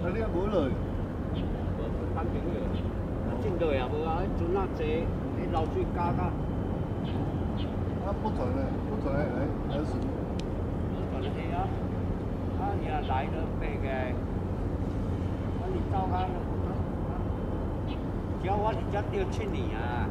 你也无落。 无看朋友，真落也无啊，迄船啊坐，迄流水加甲。 啊，不船嘞，不船还是。 不船嘿啊，啊也来了白个，啊你走开。只要我是只钓7年啊。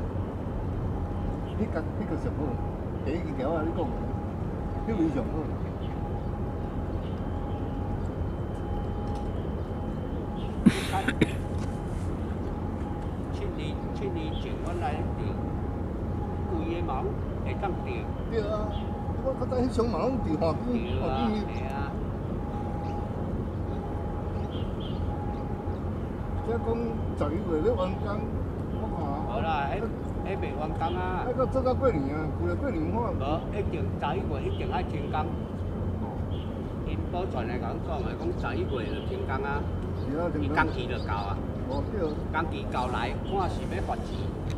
迄个上好，第一条啊，你讲，迄位上好。7年前我来钓，贵个嘛会当钓。对啊，我较早迄种嘛拢钓华鱼，华鱼。系啊。即讲11月咧完工，我看。好啦，迄未完工啊。迄个做到过年啊，为了过年看。无，一定11月一定爱停工。因保全来甲阮讲的，讲11月就停工啊。伊工期就到啊。哦，对。工期到来，看是要发钱。